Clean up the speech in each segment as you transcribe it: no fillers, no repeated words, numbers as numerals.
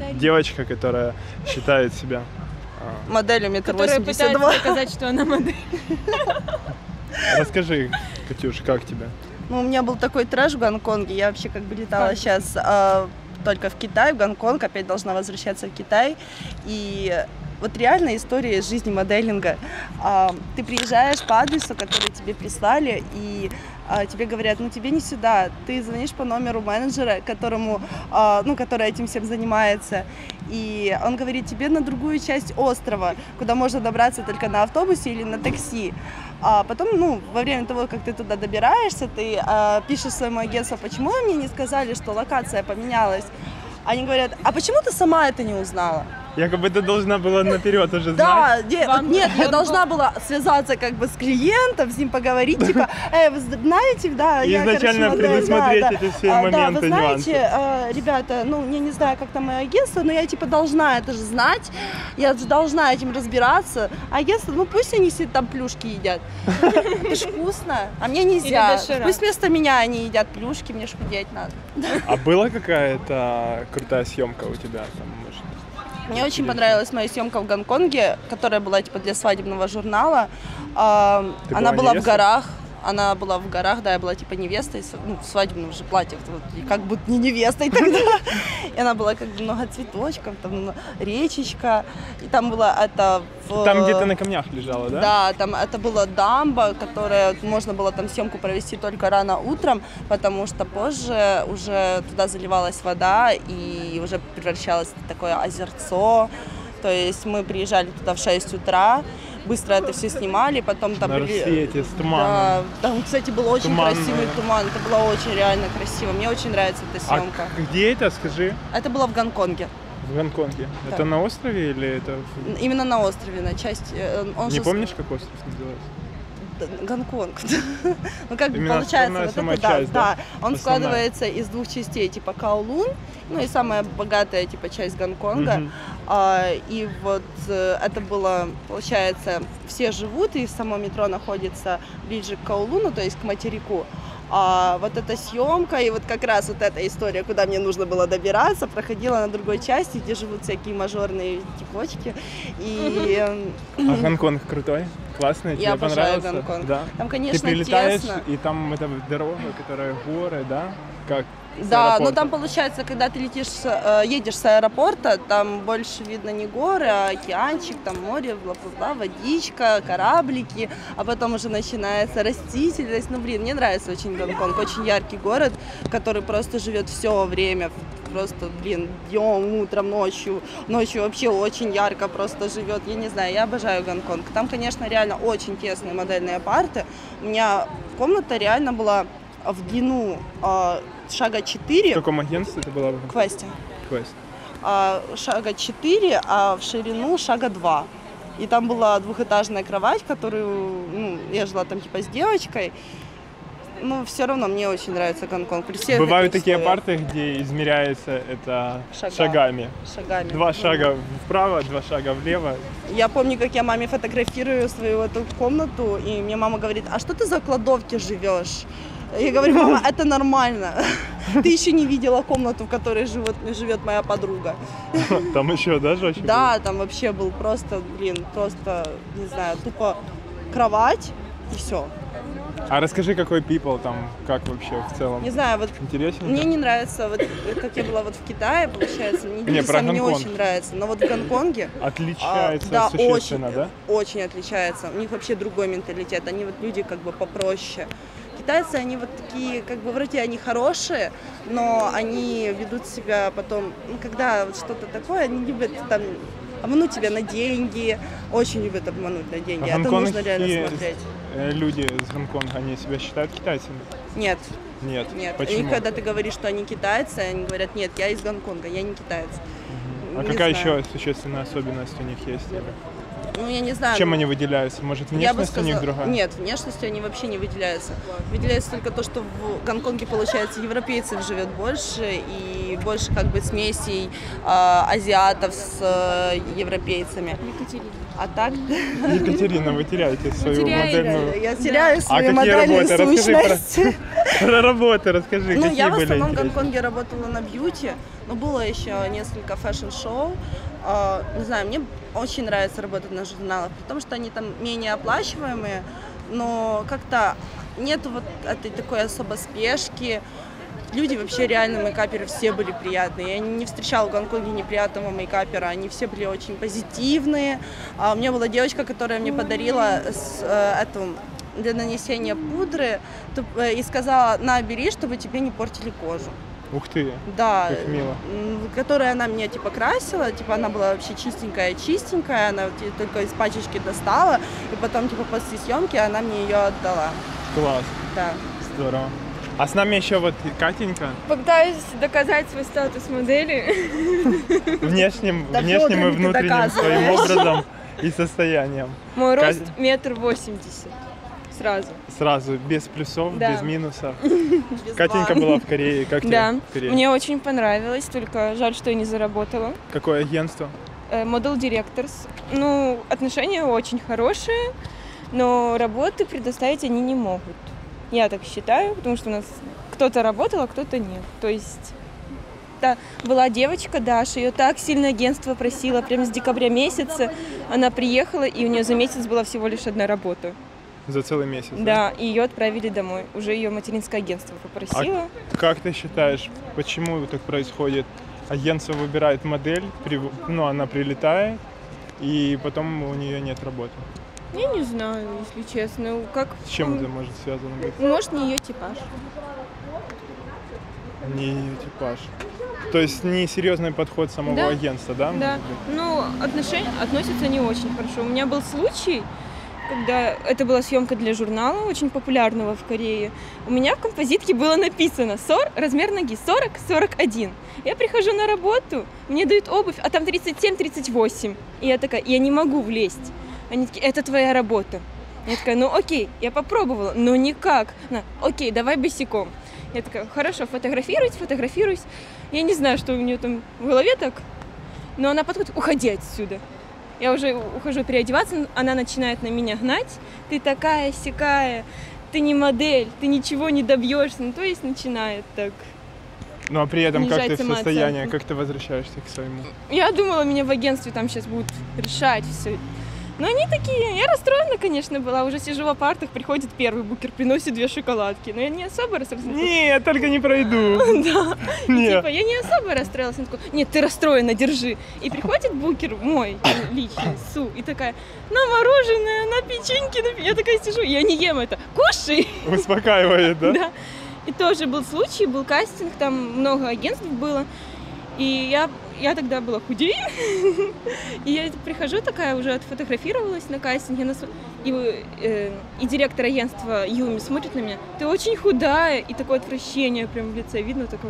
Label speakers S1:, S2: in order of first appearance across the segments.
S1: девочка, которая считает себя...
S2: моделью метр
S3: Которая
S2: 82.
S3: пытается доказать, что она модель.
S1: Расскажи, Катюш, как тебе?
S2: Ну, у меня был такой трэш в Гонконге. Я вообще как бы летала сейчас только в Китай, в Гонконг, опять должна возвращаться в Китай. И вот реальная история из жизни моделинга. Ты приезжаешь по адресу, который тебе прислали, и тебе говорят, ну тебе не сюда. Ты звонишь по номеру менеджера, которому, который этим всем занимается, и он говорит, тебе на другую часть острова, куда можно добраться только на автобусе или на такси. А потом, во время того, как ты туда добираешься, ты пишешь своему агентству, почему вы мне не сказали, что локация поменялась. Они говорят, а почему ты сама это не узнала?
S1: Якобы ты должна была наперед уже знать.
S2: Да, нет, я должна была связаться как бы с клиентом, с ним поговорить, типа, вы знаете, да,
S1: и
S2: я,
S1: изначально предусмотреть эти все моменты,
S2: да, вы
S1: нюансы.
S2: знаете, ребята, я не знаю, как там мое агентство, но я типа должна это же знать, я же должна этим разбираться. А агентство, пусть они себе там плюшки едят. Это ж вкусно, а мне нельзя. Пусть вместо меня они едят плюшки, мне ж худеть надо.
S1: А была какая-то крутая съемка у тебя там, может?
S2: Мне очень понравилась моя съемка в Гонконге, которая была типа для свадебного журнала. Она была в горах. Она была в горах, да, я была типа невестой, в свадебном же платье, как будто не невестой тогда. И она была как бы много цветочков, там речечка, и там было это...
S1: Там где-то на камнях лежала, да?
S2: Да, там это была дамба, которая можно было там съемку провести только рано утром, потому что позже уже туда заливалась вода и уже превращалось в такое озерцо. То есть мы приезжали туда в 6 утра, быстро это все снимали, потом там
S1: на
S2: были...
S1: рассвете, с туманом.
S2: Да, там, кстати, был очень красивый туман, это было очень реально красиво, мне очень нравится эта съемка.
S1: А где это, скажи?
S2: Это было в Гонконге.
S1: В Гонконге?
S2: Да.
S1: Это на острове или это...
S2: Именно на острове, на часть...
S1: Не помнишь, как остров называется?
S2: Гонконг. Как бы
S1: именно
S2: получается, вот это,
S1: часть, да?
S2: Он
S1: основная.
S2: складывается из двух частей, типа Каолун, и самая богатая типа часть Гонконга. И вот это было, получается, все живут, и само метро находится ближе к Каолуну, то есть к материку. А вот эта съемка и вот как раз вот эта история, куда мне нужно было добираться, проходила на другой части, где живут всякие мажорные типочки.
S1: А Гонконг крутой? Классный?
S2: Я
S1: тебе
S2: обожаю
S1: понравился?
S2: Гонконг.
S1: Да?
S2: Там, конечно,
S1: ты прилетаешь,
S2: тесно.
S1: И там эта дорога, которая горы, да? Как
S2: да, но там получается, когда ты едешь с аэропорта, там больше видно не горы, а океанчик, там море, бла-бла-бла, водичка, кораблики, а потом уже начинается растительность. Мне нравится очень Гонконг, очень яркий город, который просто живет все время. Просто, днем, утром, ночью вообще очень ярко просто живет. Я не знаю, я обожаю Гонконг. Там, конечно, реально очень тесные модельные апарты. У меня комната реально была в длину шага 4.
S1: В каком агентстве это было?
S2: В Квесте.
S1: Квест.
S2: Шага 4, а в ширину шага 2. И там была двухэтажная кровать, которую, я жила там типа с девочкой. Все равно мне очень нравится Гонконг.
S1: Бывают такие апарты, где измеряется это шагами. 2 шага вправо, 2 шага влево.
S2: Я помню, как я маме фотографирую свою эту комнату, и мне мама говорит, а что ты за кладовке живешь? Я говорю, мама, это нормально. Ты еще не видела комнату, в которой живет моя подруга.
S1: Там еще, да, жестче?
S2: Да, там вообще был просто, не знаю, тупо кровать и все.
S1: А расскажи, какой people там, как вообще в целом?
S2: Не знаю, вот
S1: интересненько?
S2: Мне не нравится, вот как я была вот в Китае, получается, мне не очень нравится, но вот в Гонконге...
S1: Отличается существенно, да?
S2: Очень отличается, у них вообще другой менталитет, они вот люди как бы попроще. Китайцы, они вот такие, как бы вроде они хорошие, но они ведут себя потом, когда вот что-то такое, они любят там обмануть тебя на деньги, очень любят обмануть на деньги, это нужно реально смотреть.
S1: Люди из Гонконга, они себя считают китайцами?
S2: Нет.
S1: Нет?
S2: Почему? И когда ты говоришь, что они китайцы, они говорят, нет, я из Гонконга, я не китаец.
S1: А какая еще существенная особенность у них есть?
S2: Я не знаю.
S1: Чем они выделяются? Может, внешность у них другая?
S2: Нет, внешностью они вообще не выделяются. Выделяется только то, что в Гонконге, получается, европейцев живет больше, и больше как бы смесей азиатов с европейцами.
S3: Екатерина.
S2: А так?
S1: Екатерина, вы теряете свою модельную...
S2: Я теряю свою
S1: какие
S2: модельную
S1: работы?
S2: сущность.
S1: Про работы расскажи,
S2: Ну,
S1: какие
S2: я в
S1: были
S2: основном в
S1: интересные?
S2: Гонконге работала на бьюти, но было еще несколько фэшн-шоу. Не знаю, мне очень нравится работать на журналах, потому что они там менее оплачиваемые, но как-то нету вот этой такой особо спешки. Люди вообще реально мейкаперы все были приятные. Я не встречала в Гонконге неприятного мейкапера, они все были очень позитивные. У меня была девочка, которая мне подарила эту для нанесения пудры и сказала: на, бери, чтобы тебе не портили кожу.
S1: Ух ты,
S2: Да,
S1: как мило.
S2: которая она мне типа красила, типа она была вообще чистенькая, она только из пачечки достала, и потом типа после съемки она мне ее отдала.
S1: Класс,
S2: Да.
S1: здорово. А с нами еще вот Катенька,
S3: Пытаюсь доказать свой статус модели.
S1: внешним
S2: Да
S1: и
S2: фотками ты
S1: внутренним
S2: доказываешь.
S1: своим образом и состоянием.
S3: Мой рост
S1: Катя-
S3: 1,80 м. Сразу.
S1: Сразу, без плюсов,
S3: Да.
S1: без минусов.
S2: Без
S1: Катенька
S2: ван.
S1: была в Корее, как тебе
S3: Да.
S1: в Корее?
S3: Мне очень понравилось, только жаль, что я не заработала.
S1: Какое агентство?
S3: Model Directors. Ну, отношения очень хорошие, но работы предоставить они не могут. Я так считаю, потому что у нас кто-то работал, а кто-то нет. То есть да, была девочка Даша, ее так сильно агентство просило, прямо с декабря месяца она приехала, и у нее за месяц была всего лишь одна работа.
S1: За целый месяц,
S3: Да, и ее отправили домой. Уже ее материнское агентство попросило.
S1: Как ты считаешь, почему так происходит? Агентство выбирает модель, она прилетает, и потом у нее нет работы.
S3: Я не знаю, если честно, как...
S1: С чем это может связано быть?
S3: Может, не ее типаж.
S1: Не ее типаж. То есть не серьезный подход самого
S3: Да.
S1: агентства, да?
S3: Да, ну, относятся не очень хорошо. У меня был случай, когда это была съемка для журнала, очень популярного в Корее. У меня в композитке было написано размер ноги 40-41. Я прихожу на работу, мне дают обувь, а там 37-38. И я такая, я не могу влезть. Они такие, это твоя работа. Я такая, ну окей, я попробовала, но никак. Она, окей, давай босиком. Я такая, хорошо, фотографируюсь. Я не знаю, что у нее там в голове так, но она подходит, уходи отсюда. Я уже ухожу переодеваться, она начинает на меня гнать. Ты такая сякая, ты не модель, ты ничего не добьешься. Ну, то есть начинает так.
S1: Ну а при этом как ты
S3: Снижать
S1: в состоянии,
S3: самооценку.
S1: как ты возвращаешься к своему?
S3: Я думала, меня в агентстве там сейчас будут решать все. Но они такие, я расстроена, конечно, была. Уже сижу в апартах, приходит первый букер, приносит 2 шоколадки. Но я не особо расстроилась.
S1: Нет, только не пройду.
S3: Да. И
S1: Нет.
S3: типа, я не особо расстроилась. Она такая, нет, ты расстроена, держи. И приходит букер мой личный, Су, и такая, на мороженое, на печеньки. Я такая сижу, я не ем это. Кушай.
S1: Успокаивает, да?
S3: Да. И тоже был случай, был кастинг, там много агентств было. И я тогда была худее. И я прихожу такая, уже отфотографировалась на кастинге. И директор агентства Юми смотрит на меня. Ты очень худая. И такое отвращение прям в лице видно. Такое.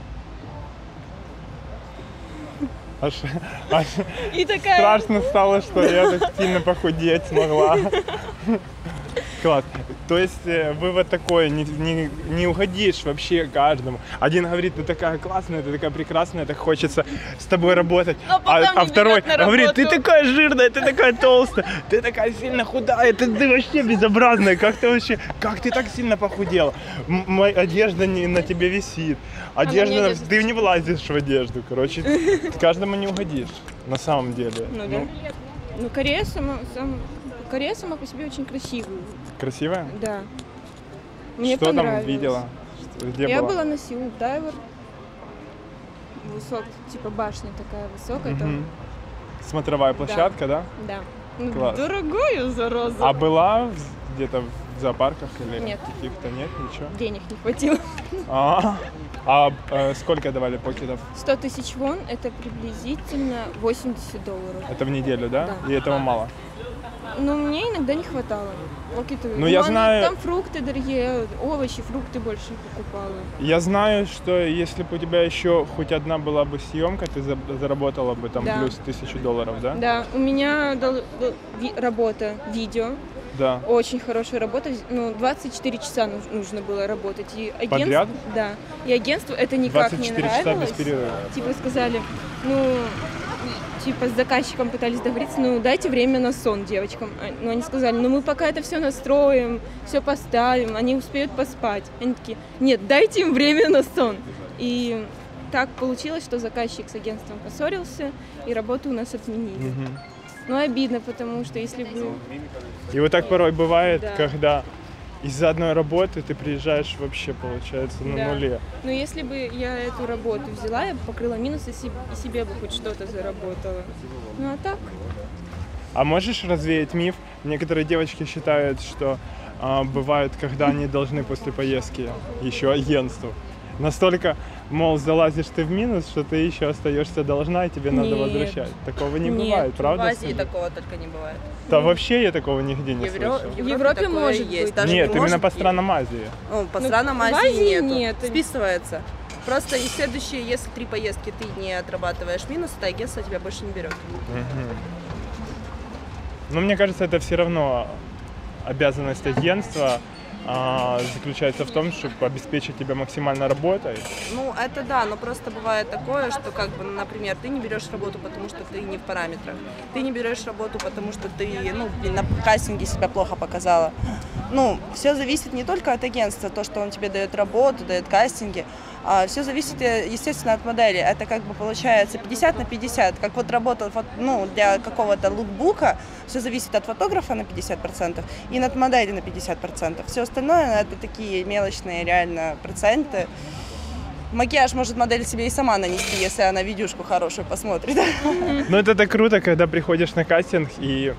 S1: Аж
S3: И такая...
S1: страшно стало, что я так сильно похудеть смогла. Класс. То есть вывод такой, не угодишь вообще каждому. Один говорит, ты такая классная, ты такая прекрасная, так хочется с тобой работать.
S3: А потом не
S1: второй
S3: берет на
S1: говорит, ты
S3: работу.
S1: такая жирная, ты такая толстая, ты такая сильно худая, ты вообще безобразная, как ты так сильно похудела? Моя одежда не на тебе висит. Одежда,
S3: одежда
S1: ты не влазишь в одежду, короче, каждому не угодишь, на самом деле.
S3: Ну да. Ну, Корея сама по себе очень красивая.
S1: Красивая?
S3: Да. Мне
S1: Что там
S3: понравилось.
S1: видела? Где
S3: Я
S1: была?
S3: была на Сеул Дайвер. Типа башня такая высокая. Там.
S1: Мгм. Смотровая площадка, да?
S3: Да. Ну,
S1: Класс.
S3: дорогую, зараза.
S1: А была где-то в зоопарках или
S3: Нет.
S1: каких-то нет, ничего?
S3: Денег не хватило.
S1: Сколько давали покетов?
S3: 100 тысяч вон – это приблизительно $80.
S1: Это в неделю, да?
S3: Да.
S1: И этого мало?
S3: Но мне иногда не хватало. Покеты.
S1: Ну, я знаю-
S3: Там фрукты дорогие, овощи, фрукты больше покупала.
S1: Я знаю, что если бы у тебя еще хоть одна была бы съемка, ты заработала бы там
S3: Да.
S1: плюс $1000, да?
S3: Да, у меня работа, видео.
S1: Да.
S3: Очень хорошая работа. Ну, 24 часа нужно было работать. И агентство,
S1: Подряд?
S3: Да. И агентству это никак не
S1: 24 часа без
S3: нравилось.
S1: перерыва.
S3: Типа сказали, ну, типа с заказчиком пытались договориться, ну, дайте время на сон девочкам. Но они сказали, ну, мы пока это все настроим, все поставим, они успеют поспать. Они такие, нет, дайте им время на сон. И так получилось, что заказчик с агентством поссорился, и работу у нас отменили. Ну, обидно, потому что если бы...
S1: И вот так порой бывает,
S3: Да.
S1: когда из-за одной работы ты приезжаешь вообще, получается, на
S3: Да.
S1: нуле.
S3: Но если бы я эту работу взяла, я бы покрыла минус и себе бы хоть что-то заработала. Ну, а так...
S1: А можешь развеять миф? Некоторые девочки считают, что бывает, когда они должны после поездки еще агентству. Настолько, мол, залазишь ты в минус, что ты еще остаешься должна, и тебе надо
S3: Нет.
S1: возвращать. Такого не
S3: Нет.
S1: бывает, правда?
S2: В Азии
S1: Скажи?
S2: такого только не бывает.
S1: Да вообще я такого нигде не слышал.
S3: В Европе
S2: такое
S3: может
S2: есть.
S3: быть.
S2: Даже
S1: Нет,
S2: не
S1: именно
S2: может
S1: по
S2: быть.
S1: странам Азии.
S2: Ну, по
S3: Ну,
S2: странам
S3: в
S2: Азии
S3: Азии
S2: нету.
S3: нет.
S2: Списывается. Просто и следующие, если 3 поездки ты не отрабатываешь минус, то агентство тебя больше не берет.
S1: Но мне кажется, это все равно обязанность агентства заключается в том, чтобы обеспечить тебя максимально работой.
S2: Ну, это да, но просто бывает такое, что, как бы, например, ты не берешь работу, потому что ты не в параметрах. Ты не берешь работу, потому что ты, ну, блин, на кастинге себя плохо показала. Ну, все зависит не только от агентства, то, что он тебе дает работу, дает кастинги, а все зависит, естественно, от модели. Это как бы получается 50 на 50. Как вот работа, ну, для какого-то лукбука, все зависит от фотографа на 50% и от модели на 50%. Все остальное это такие мелочные реально проценты. Макияж может модель себе и сама нанести, если она видюшку хорошую посмотрит.
S1: Но это так круто, когда приходишь на кастинг и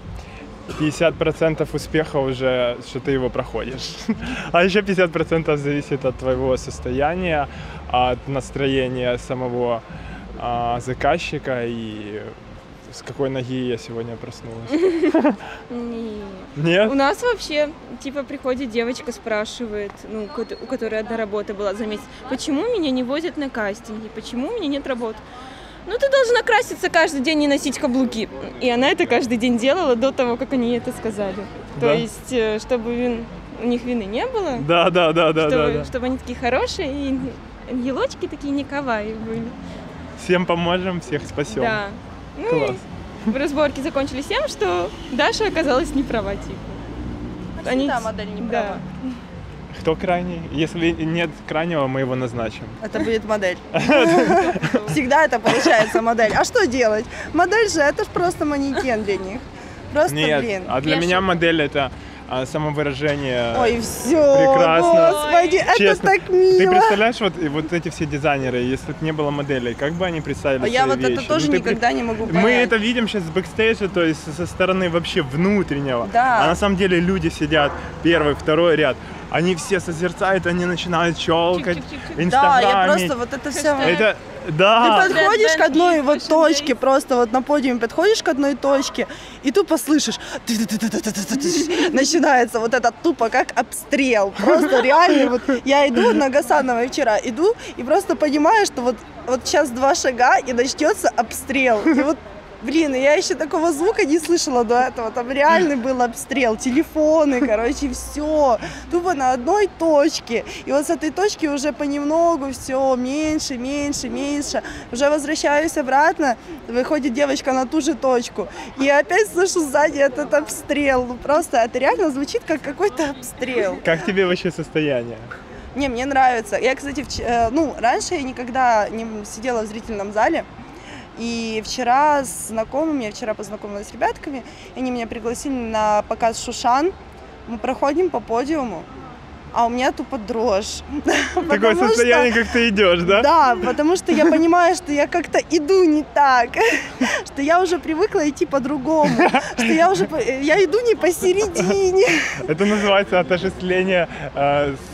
S1: 50% успеха уже, что ты его проходишь. А еще 50% зависит от твоего состояния, от настроения самого заказчика и с какой ноги я сегодня проснулась. Нет?
S3: У нас вообще, типа, приходит девочка, спрашивает, ну, у которой одна работа была за месяц, почему меня не возят на кастинги, почему у меня нет работы? Ну, ты должна краситься каждый день и носить каблуки. И она это каждый день делала до того, как они это сказали.
S1: Да?
S3: То есть, чтобы у них вины не было,
S1: Да.
S3: чтобы они такие хорошие и ангелочки такие не каваи были.
S1: Всем поможем, всех спасем.
S3: Да. Ну
S1: Класс.
S3: и разборки закончились тем, что Даша оказалась не права, типа.
S2: Всегда модель не права.
S3: Да.
S1: Кто крайний? Если нет крайнего, мы его назначим.
S2: Это будет модель. Всегда это получается модель. А что делать? Модель же это ж просто манекен для них. Просто,
S1: Нет,
S2: блин.
S1: а для меня модель это самовыражение.
S2: Ой, все,
S1: прекрасно.
S2: господи, это
S1: Честно.
S2: так
S1: Ты
S2: мило.
S1: представляешь, вот эти все дизайнеры, если бы не было моделей, как бы они представили
S2: Я
S1: свои
S2: вот
S1: вещи?
S2: это тоже
S1: Ну, ты
S2: никогда не могу
S1: Мы
S2: понять.
S1: это видим сейчас с бэкстейджа, то есть со стороны вообще внутреннего.
S2: Да.
S1: А на самом деле люди сидят первый, второй ряд. Они все созерцают, они начинают щелкать,
S3: Чик-чик-чик-чик.
S2: Да, я
S1: инстаграмить.
S2: просто вот это все...
S1: Это,
S2: Ты
S1: да.
S2: подходишь к одной вот
S3: Fashion
S2: точке,
S3: Days.
S2: просто вот на подиуме подходишь к одной точке, и тупо слышишь, начинается вот это тупо как обстрел. Просто реально, вот я иду на Гасановой вчера, иду и просто понимаю, что вот сейчас 2 шага и начнется обстрел. И вот, блин, я еще такого звука не слышала до этого. Там реальный был обстрел, телефоны, короче, все. Тупо на одной точке. И вот с этой точки уже понемногу все меньше, меньше, меньше. Уже возвращаюсь обратно, выходит девочка на ту же точку. И опять слышу сзади этот обстрел. Ну просто это реально звучит как какой-то обстрел.
S1: Как тебе вообще состояние?
S2: Не, мне нравится. Я, кстати, раньше я никогда не сидела в зрительном зале. И вчера с знакомыми, я вчера познакомилась с ребятками, и они меня пригласили на показ «Шушан». Мы проходим по подиуму, а у меня тупо дрожь.
S1: Такое состояние, как ты идешь, да?
S2: Да, потому что я понимаю, что я как-то иду не так, что я уже привыкла идти по-другому, что я иду не посередине.
S1: Это называется отождествление с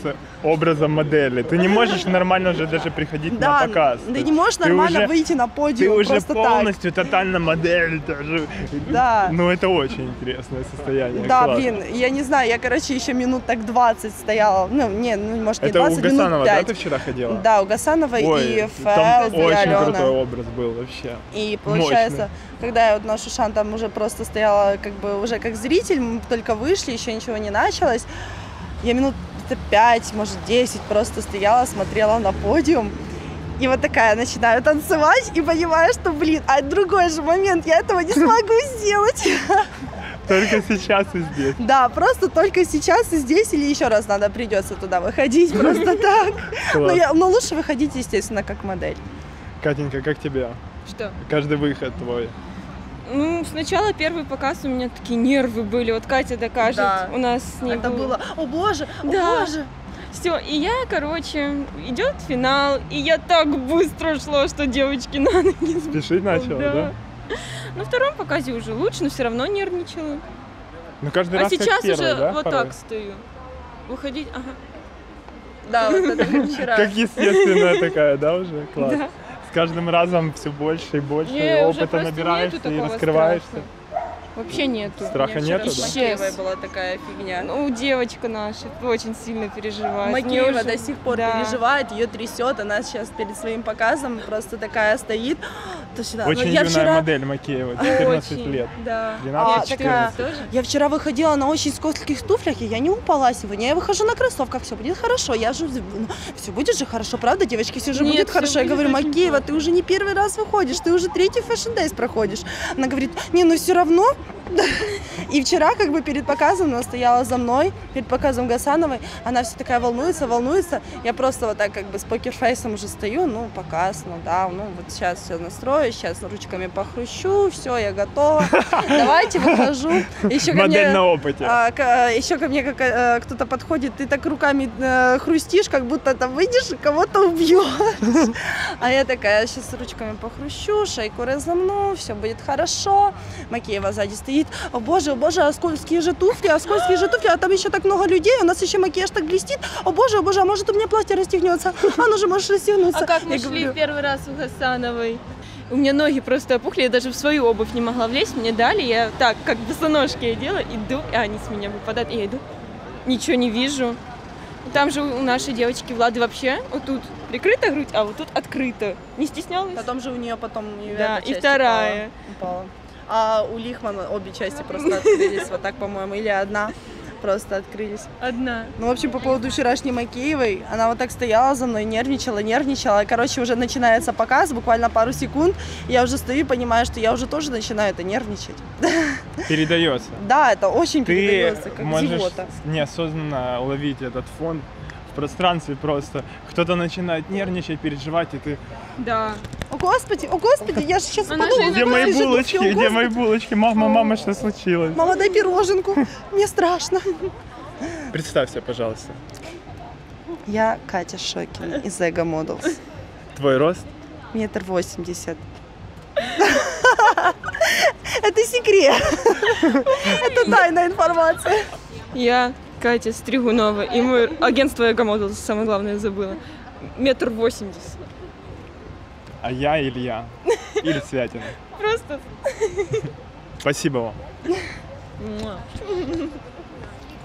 S1: образом модели. Ты не можешь нормально уже даже приходить на показ.
S2: Ты не можешь нормально выйти на подиум
S1: Ты уже
S2: просто
S1: полностью тотально модель даже.
S2: Да.
S1: Ну это очень интересное состояние.
S2: Да,
S1: класс.
S2: блин, я не знаю, я, короче, еще минут так 20 стояла, ну, может, не
S1: Это
S2: 20,
S1: у Гасанова,
S2: минут
S1: да,
S2: 5.
S1: ты вчера ходила?
S2: Да, у Гасановой
S1: Ой,
S2: и
S1: там
S2: Фэлс, и
S1: очень
S2: Алена.
S1: крутой образ был вообще.
S2: И получается,
S1: Мощный.
S2: когда я вот на Шушан там уже просто стояла, как бы уже как зритель, мы только вышли, еще ничего не началось. Я минут 5, может 10 просто стояла, смотрела на подиум. И вот такая начинаю танцевать и понимаю, что, блин, а другой же момент, я этого не смогу сделать.
S1: Только сейчас и здесь.
S2: Да, просто только сейчас и здесь, или еще раз надо придется туда выходить просто так. Но лучше выходить, естественно, как модель.
S1: Катенька, как тебе?
S3: Что?
S1: Каждый выход твой.
S3: Ну, сначала первый показ у меня такие нервы были. Вот Катя докажет,
S2: Да.
S3: у нас с ней
S2: Это было, о боже, о
S3: Да.
S2: боже.
S3: Все, и я, короче, идет финал, и я так быстро шла, что девочки на ноги.
S1: Спешить начала, да?
S3: На втором показе уже лучше, но все равно нервничала.
S1: Ну каждый
S3: А
S1: раз
S3: сейчас
S1: как первый,
S3: уже
S1: да,
S3: вот
S1: порой?
S3: так стою. Выходить, ага.
S2: Да, вот это как вчера.
S1: Как естественная такая, да, уже? Класс.
S3: Да.
S1: С каждым разом все больше и больше
S3: Не, уже
S1: опыта
S3: просто
S1: набираешься
S3: нету
S1: и
S3: такого
S1: раскрываешься.
S3: страха. Вообще нету.
S1: Страха
S2: Вчера
S1: нету,
S2: с
S1: да?
S2: Макеевой была такая фигня.
S3: Ну, девочка наша очень сильно переживает. Мне
S2: Макеева
S3: уже-
S2: до сих пор
S3: да.
S2: переживает, ее трясет, она сейчас перед своим показом просто такая стоит. То сюда.
S1: Очень
S2: я
S1: юная
S2: вчера,
S1: модель Макеева, 14
S3: Очень,
S1: лет.
S3: Да.
S1: 12-14.
S2: такая-
S3: Тоже?
S2: я вчера выходила на очень скользких туфлях, и я не упала сегодня. Я выхожу на кроссовках, все будет хорошо. Я же, все будет же хорошо, правда, девочки, все же
S3: Нет,
S2: будет
S3: всё
S2: хорошо. Я
S3: будет
S2: говорю,
S3: очень
S2: Макеева,
S3: плохо.
S2: ты уже не первый раз выходишь, ты уже 3-й Fashion Days проходишь. Она говорит, не, ну все равно. И вчера, как бы перед показом, она стояла за мной, перед показом Гасановой, она вся такая волнуется. Я просто вот так как бы с покерфейсом уже стою, ну, показ, ну да, ну вот сейчас все настрою, сейчас ручками похрущу, все, я готова. Давайте, выхожу. Еще ко
S1: Модель
S2: мне,
S1: на опыте.
S2: еще ко мне кто-то подходит, ты так руками хрустишь, как будто там выйдешь и кого-то убьешь. А я такая, сейчас ручками похрущу, шейку разомну, все будет хорошо. Макеева сзади стоит, о боже, а скользкие же туфли, а там еще так много людей, у нас еще макияж так блестит, о боже, а может у меня платье расстегнется, а ну же можешь расстегнуться.
S3: А как мы
S2: Я
S3: шли
S2: говорю,
S3: первый раз у Гасановой? У меня ноги просто опухли, я даже в свою обувь не могла влезть, мне дали, я так, как босоножки я делала, иду, а они с меня выпадают, и я иду, ничего не вижу. Там же у нашей девочки Влады вообще вот тут прикрыта грудь, а вот тут открыта. Не стеснялась?
S2: Потом же у нее
S3: Да,
S2: эта
S3: и
S2: часть
S3: вторая.
S2: упала. А у Лихмана обе части просто открылись, вот так, по-моему, или одна просто открылись.
S3: Одна.
S2: Ну, в общем, по поводу вчерашней Макеевой, она вот так стояла за мной, нервничала. И, короче, уже начинается показ, буквально пару секунд, я уже стою и понимаю, что я уже тоже начинаю это нервничать.
S1: Передается.
S2: Да, это очень
S1: Ты
S2: передается, как
S1: можешь
S2: зевота.
S1: неосознанно уловить этот фон в пространстве просто. Кто-то начинает нервничать, переживать, и ты...
S3: Да.
S2: О, господи, я же сейчас
S3: Она
S2: упаду.
S3: же
S1: Где мои
S2: Господи,
S1: булочки?
S2: о,
S1: Где
S2: господи.
S1: мои булочки? Мама, что случилось?
S2: Мама, дай пироженку, мне страшно.
S1: Представься, пожалуйста.
S2: Я Катя Шокина из Эго Models.
S1: Твой рост?
S2: 1,80 м. Это секрет. Это тайная информация.
S3: Я Катя Стригунова, и мой агентство Эго Models, самое главное забыла. 1,80 м.
S1: А я Илья. Или Святин.
S3: Просто.
S1: Спасибо вам.
S3: Муа.